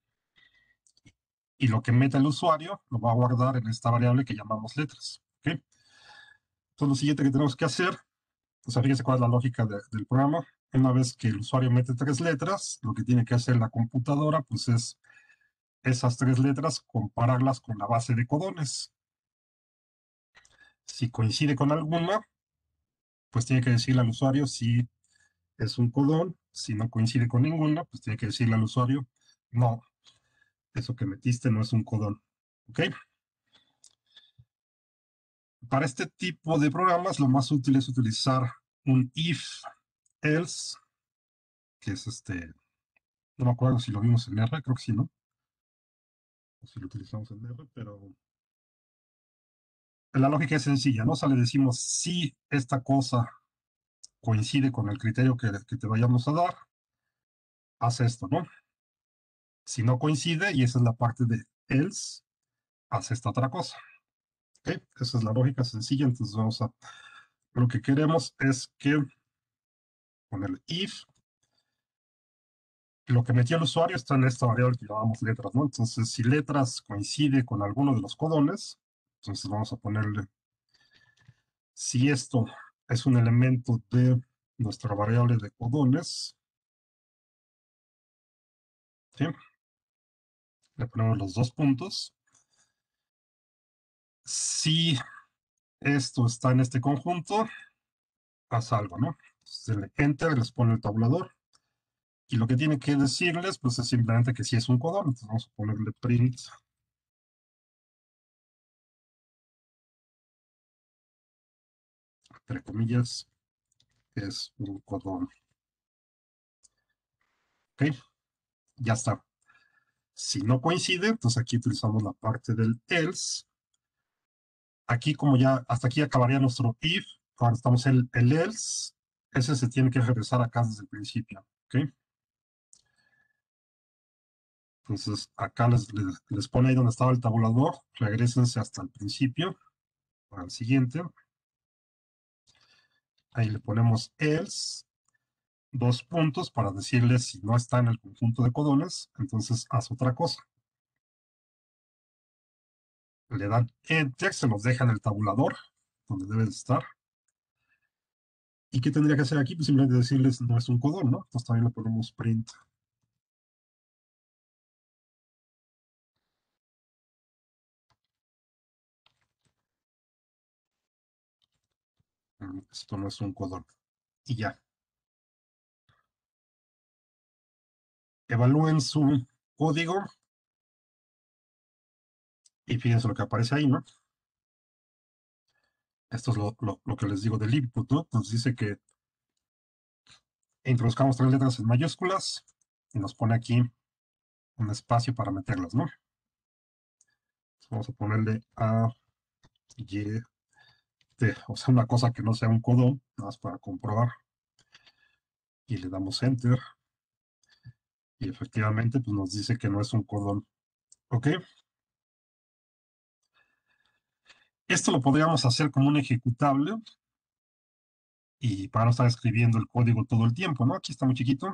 Y lo que mete el usuario lo va a guardar en esta variable que llamamos letras. ¿Ok? Entonces, lo siguiente que tenemos que hacer, o sea, fíjense cuál es la lógica del programa. Una vez que el usuario mete 3 letras, lo que tiene que hacer la computadora, pues es esas 3 letras, compararlas con la base de codones. Si coincide con alguna, pues tiene que decirle al usuario si es un codón. Si no coincide con ninguna, pues tiene que decirle al usuario, no, eso que metiste no es un codón. ¿Ok? Para este tipo de programas, lo más útil es utilizar un if, else, que es no me acuerdo si lo vimos en R, creo que sí, ¿no? O si lo utilizamos en R, pero la lógica es sencilla, ¿no? O sea, le decimos si esta cosa coincide con el criterio que te vayamos a dar, haz esto, ¿no? Si no coincide, y esa es la parte de else, haz esta otra cosa. ¿Ok? Esa es la lógica sencilla, entonces vamos a... Lo que queremos es que con el if, lo que metió el usuario está en esta variable que llamamos letras, ¿no? Entonces, si letras coincide con alguno de los codones, entonces vamos a ponerle, si esto es un elemento de nuestra variable de codones, ¿sí? Le ponemos los 2 puntos. Si esto está en este conjunto, haz algo, ¿no? Entonces, le enter, les pone el tabulador. Y lo que tiene que decirles, pues es simplemente que sí es un codón. Entonces vamos a ponerle print. Entre comillas, es un codón. ¿Ok? Ya está. Si no coincide, entonces aquí utilizamos la parte del else. Aquí como ya, hasta aquí acabaría nuestro if. Ahora estamos en el else. Ese se tiene que regresar acá desde el principio. ¿Ok? Entonces acá les pone ahí donde estaba el tabulador. Regrésense hasta el principio. Al siguiente. Ahí le ponemos else. 2 puntos para decirles si no está en el conjunto de codones, entonces haz otra cosa. Le dan enter, se los deja en el tabulador, donde debe de estar. ¿Y qué tendría que hacer aquí? Pues simplemente decirles no es un codón, ¿no? Entonces también le ponemos print. Esto no es un codón. Y ya. Evalúen su código y fíjense lo que aparece ahí, ¿no? Esto es lo que les digo del input, ¿no? Nos dice que introduzcamos 3 letras en mayúsculas y nos pone aquí un espacio para meterlas, ¿no? Entonces vamos a ponerle A, Y, o sea, una cosa que no sea un codón, nada más para comprobar. Y le damos enter. Y efectivamente, pues nos dice que no es un codón. ¿Ok? Esto lo podríamos hacer como un ejecutable y para no estar escribiendo el código todo el tiempo, ¿no? Aquí está muy chiquito.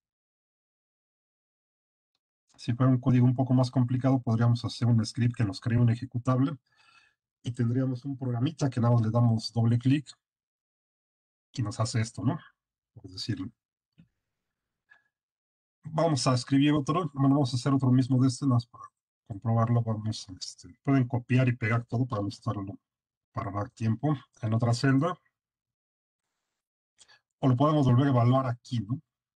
Si fuera un código un poco más complicado, podríamos hacer un script que nos cree un ejecutable y tendríamos un programita que nada más le damos doble clic y nos hace esto, ¿no? Es decir, Vamos a escribir otro, bueno, vamos a hacer otro mismo de este, nada más para comprobarlo. Vamos, pueden copiar y pegar todo para no estarlo, para dar tiempo en otra celda. O lo podemos volver a evaluar aquí, ¿no?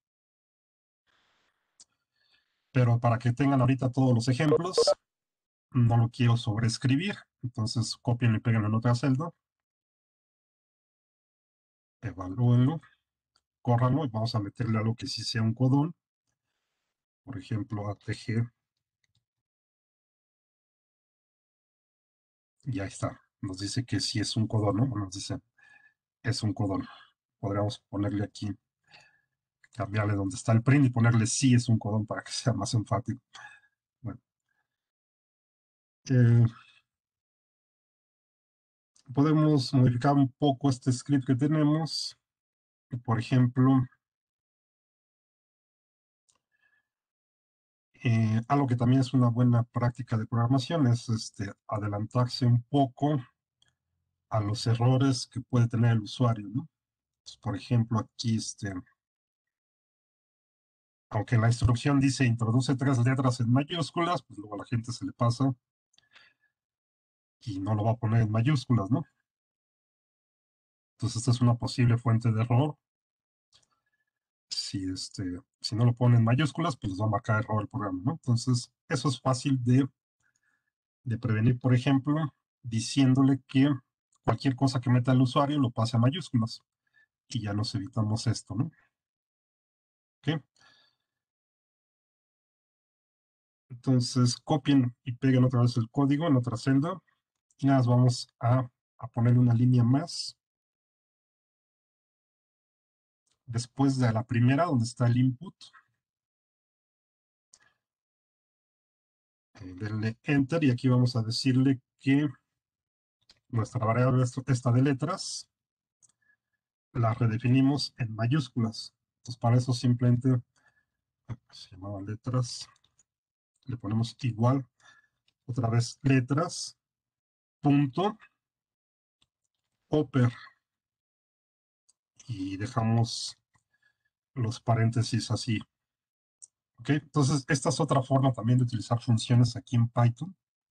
Pero para que tengan ahorita todos los ejemplos, no lo quiero sobreescribir. Entonces, copien y peguen en otra celda. Evalúenlo, córranlo y vamos a meterle algo que sí sea un codón. Por ejemplo, ATG. Y ahí está. Nos dice que sí es un codón, ¿no? Nos dice, es un codón. Podríamos ponerle aquí, cambiarle donde está el print y ponerle sí es un codón para que sea más enfático. Bueno. Podemos modificar un poco este script que tenemos. Por ejemplo, algo que también es una buena práctica de programación es adelantarse un poco a los errores que puede tener el usuario, ¿no? Entonces, por ejemplo, aquí, aunque la instrucción dice introduce 3 letras en mayúsculas, pues luego a la gente se le pasa y no lo va a poner en mayúsculas, ¿no? Entonces, esta es una posible fuente de error. Si no lo pone en mayúsculas, pues les va a marcar error el programa, ¿no? Entonces, eso es fácil de prevenir, por ejemplo, diciéndole que cualquier cosa que meta el usuario lo pase a mayúsculas. Y ya nos evitamos esto, ¿no? ¿Ok? Entonces, copien y peguen otra vez el código en otra celda. Y nada más vamos a ponerle una línea más. Después de la primera, donde está el input, denle enter y aquí vamos a decirle que nuestra variable esta de letras la redefinimos en mayúsculas. Entonces, para eso simplemente se llamaba letras, le ponemos igual, otra vez letras, punto, upper, y dejamos los paréntesis así. ¿Ok? Entonces, esta es otra forma también de utilizar funciones aquí en Python.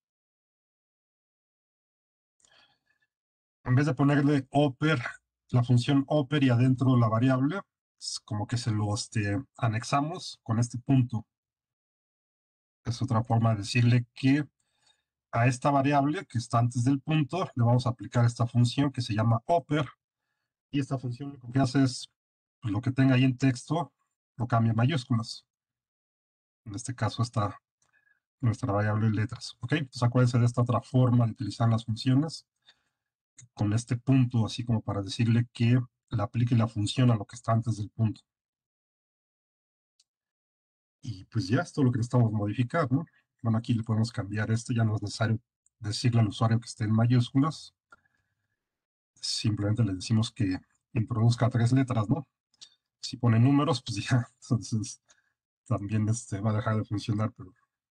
En vez de ponerle upper, la función upper y adentro la variable, es como que se lo anexamos con este punto. Es otra forma de decirle que a esta variable que está antes del punto le vamos a aplicar esta función que se llama upper. Y esta función lo que hace es pues, lo que tenga ahí en texto lo cambia a mayúsculas. En este caso está nuestra variable letras. ¿Ok? Entonces acuérdense de esta otra forma de utilizar las funciones con este punto, así como para decirle que le aplique la función a lo que está antes del punto. Y pues ya esto es lo que necesitamos modificar, ¿no? Bueno, aquí le podemos cambiar esto, ya no es necesario decirle al usuario que esté en mayúsculas. Simplemente le decimos que introduzca 3 letras, ¿no? Si pone números, pues ya, entonces también va a dejar de funcionar, pero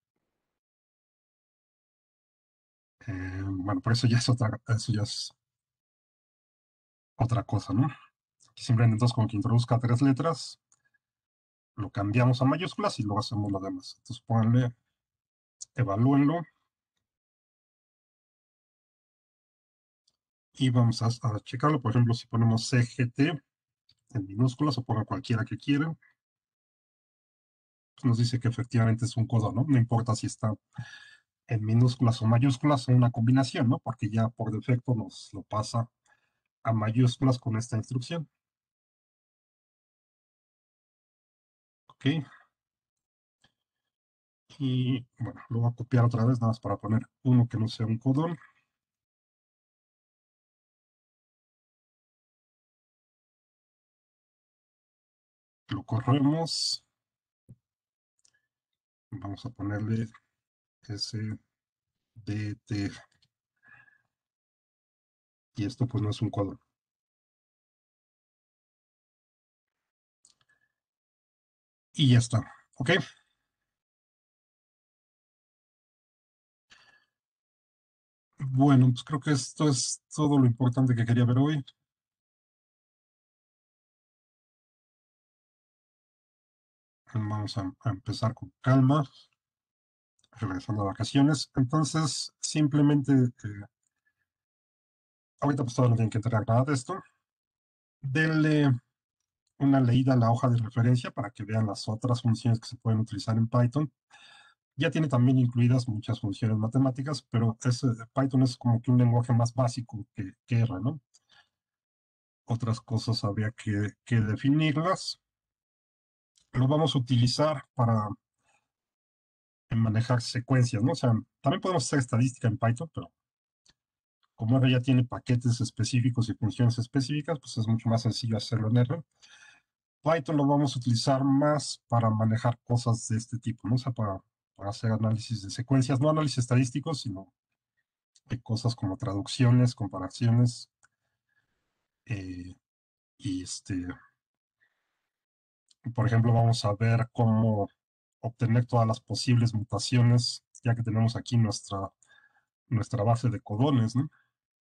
bueno, por eso ya es otra cosa, ¿no? Aquí simplemente entonces con que introduzca 3 letras, lo cambiamos a mayúsculas y luego hacemos lo demás. Entonces pónganle, evalúenlo y vamos a checarlo. Por ejemplo, si ponemos CGT en minúsculas o pongan cualquiera que quieran, pues nos dice que efectivamente es un codo, ¿no? No importa si está en minúsculas o mayúsculas o una combinación, ¿no? Porque ya por defecto nos lo pasa a mayúsculas con esta instrucción. Ok. Y bueno, lo voy a copiar otra vez, nada más para poner uno que no sea un codón. Lo corremos. Vamos a ponerle SDT. Y esto pues no es un codón. Y ya está. Ok. Bueno, pues creo que esto es todo lo importante que quería ver hoy. Vamos a empezar con calma, regresando a vacaciones. Entonces, simplemente, ahorita pues todavía no tienen que entregar nada de esto. Denle una leída a la hoja de referencia para que vean las otras funciones que se pueden utilizar en Python. Ya tiene también incluidas muchas funciones matemáticas, pero Python es como que un lenguaje más básico que R, ¿no? Otras cosas habría que definirlas. Lo vamos a utilizar para manejar secuencias, ¿no? O sea, también podemos hacer estadística en Python, pero como R ya tiene paquetes específicos y funciones específicas, pues es mucho más sencillo hacerlo en R. Python lo vamos a utilizar más para manejar cosas de este tipo, ¿no? O sea, para hacer análisis de secuencias, no análisis estadísticos, sino de cosas como traducciones, comparaciones, y por ejemplo, vamos a ver cómo obtener todas las posibles mutaciones, ya que tenemos aquí nuestra base de codones, ¿no?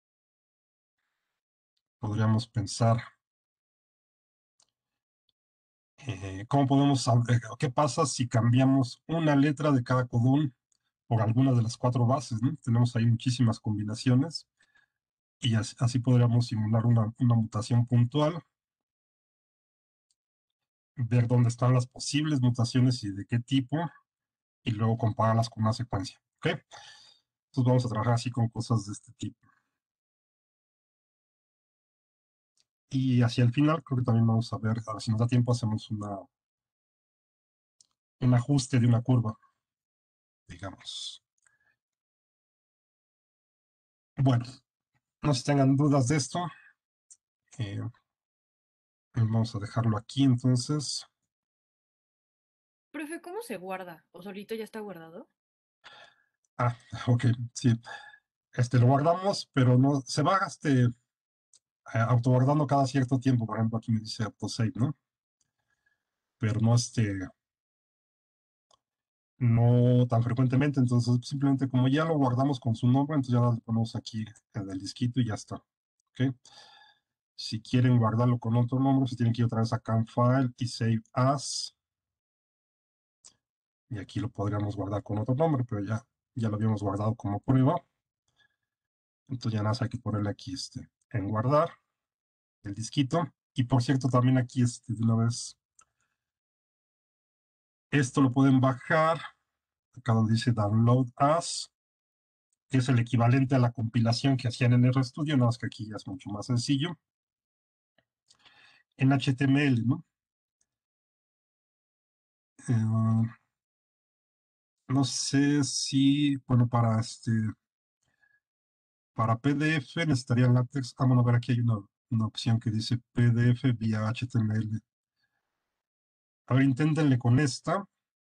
Podríamos pensar cómo podemos saber qué pasa si cambiamos una letra de cada codón por alguna de las 4 bases, ¿no? Tenemos ahí muchísimas combinaciones y así podríamos simular una mutación puntual, ver dónde están las posibles mutaciones y de qué tipo, y luego compararlas con una secuencia. ¿Ok? Entonces vamos a trabajar así con cosas de este tipo. Y hacia el final creo que también vamos a ver si nos da tiempo, hacemos un ajuste de una curva, digamos. Bueno, no sé si tengan dudas de esto. Eh, Vamos a dejarlo aquí entonces. Profe, ¿cómo se guarda? ¿O solito ya está guardado? Ah, ok, sí. Lo guardamos, pero no, se va autoguardando cada cierto tiempo. Por ejemplo, aquí me dice autosave, ¿no? Pero no no tan frecuentemente. Entonces, simplemente como ya lo guardamos con su nombre, entonces ya lo ponemos aquí en el disquito y ya está. ¿Ok? Si quieren guardarlo con otro nombre, se tienen que ir otra vez a Can File y Save As. Y aquí lo podríamos guardar con otro nombre, pero ya lo habíamos guardado como prueba. Entonces ya nada más hay que ponerle aquí en guardar el disquito. Y por cierto, también aquí de una vez, esto lo pueden bajar, acá donde dice Download As, que es el equivalente a la compilación que hacían en RStudio, nada más que aquí ya es mucho más sencillo. En HTML, ¿no? No sé si, bueno, para PDF necesitaría látex. Vamos a ver, aquí hay una opción que dice PDF vía HTML. A ver, inténtenle con esta.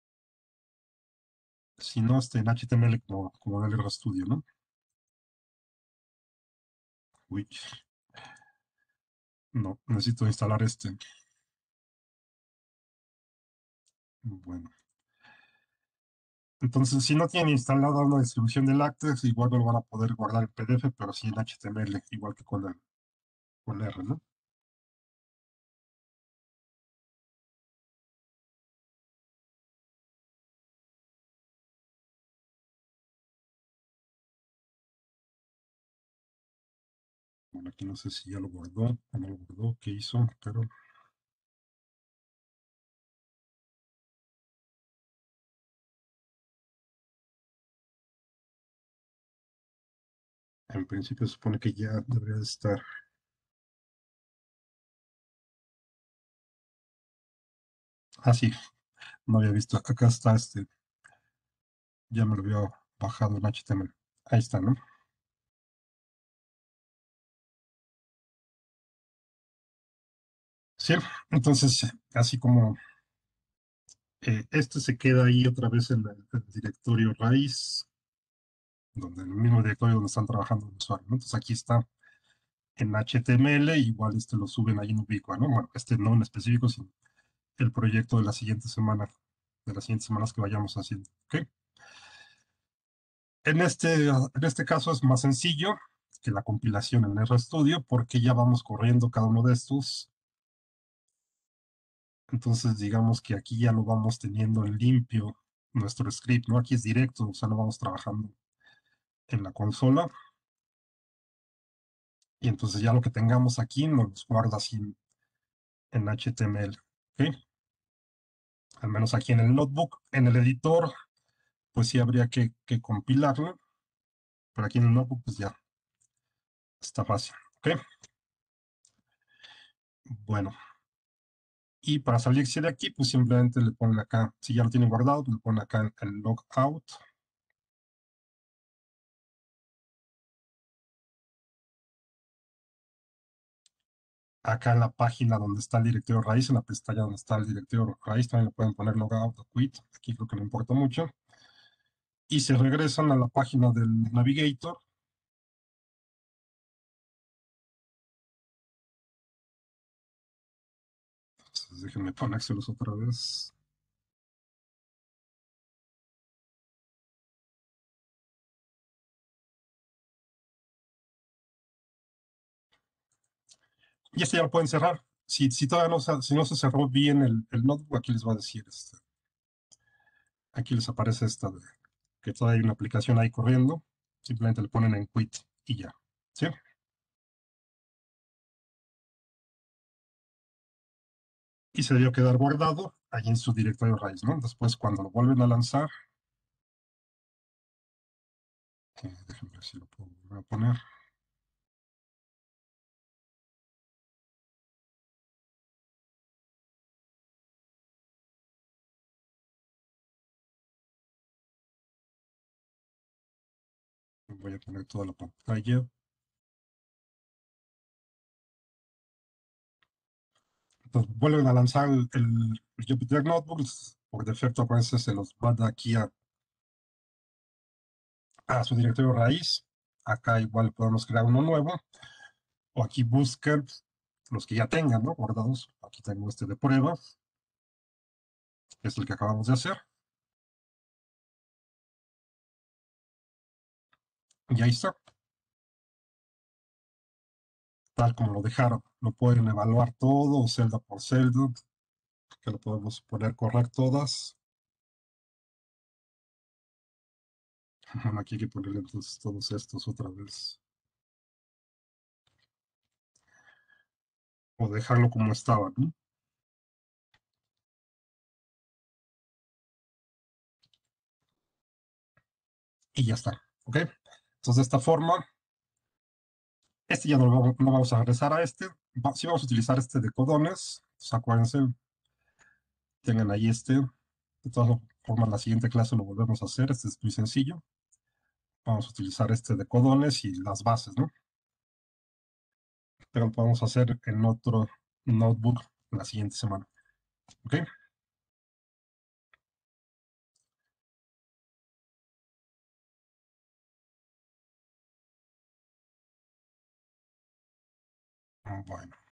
Si no, en HTML como del RStudio, ¿no? Uy, no, necesito instalar Bueno. Entonces, si no tienen instalada una distribución de látex, igual no lo van a poder guardar en PDF, pero sí en HTML, igual que con R, ¿no? Bueno, aquí no sé si ya lo guardó o no lo guardó, qué hizo, pero en principio se supone que ya debería de estar. Ah, sí, no había visto. Acá está ya me lo había bajado en HTML. Ahí está, ¿no? Sí, entonces, así como se queda ahí otra vez en el directorio raíz, donde en el mismo directorio donde están trabajando el usuario, ¿no? Entonces aquí está en HTML, igual lo suben ahí en Ubiqua, ¿no? Bueno, no en específico, sino el proyecto de la siguiente semana, de las siguientes semanas que vayamos haciendo, ¿ok? En este caso es más sencillo que la compilación en RStudio porque ya vamos corriendo cada uno de estos Entonces, digamos que aquí ya lo vamos teniendo en limpio nuestro script, ¿no? Aquí es directo, o sea, no vamos trabajando en la consola. Y entonces ya lo que tengamos aquí nos guarda así en HTML, ¿ok? Al menos aquí en el notebook. En el editor, pues sí habría que compilarlo, pero aquí en el notebook, pues ya está fácil, ¿ok? Bueno, y para salirse de aquí, pues simplemente le ponen acá, si ya lo tienen guardado, pues le ponen acá el logout. Acá en la página donde está el directorio raíz, en la pestaña donde está el directorio raíz, también le pueden poner logout o quit. Aquí creo que no importa mucho. Y se regresan a la página del navigator. Entonces déjenme ponérselos otra vez. Y este ya lo pueden cerrar. Si todavía si no se cerró bien el notebook, aquí les va a decir, aquí les aparece esta de que todavía hay una aplicación ahí corriendo. Simplemente le ponen en quit y ya. ¿Sí? Y se debió quedar guardado ahí en su directorio raíz, ¿no? Después, cuando lo vuelven a lanzar, déjenme ver si lo puedo volver a poner. Voy a poner toda la pantalla. Entonces, vuelven a lanzar el Jupyter Notebooks. Por defecto, a veces se los manda aquí a su directorio raíz. Acá igual podemos crear uno nuevo. O aquí buscar los que ya tengan, ¿no? Guardados. Aquí tengo este de prueba, que es el que acabamos de hacer. Y ahí está. Tal como lo dejaron. Lo pueden evaluar todo, celda por celda, que lo podemos poner correr todas. Aquí hay que ponerle entonces todos estos otra vez. O dejarlo como estaba, ¿no? Y ya está, ¿ok? Entonces, de esta forma, este ya no vamos a regresar a este. Sí vamos a utilizar este de codones. Entonces, acuérdense, tengan ahí este. De todas formas, la siguiente clase lo volvemos a hacer. Este es muy sencillo. Vamos a utilizar este de codones y las bases, ¿no? Pero lo podemos hacer en otro notebook la siguiente semana, ¿ok? Bueno.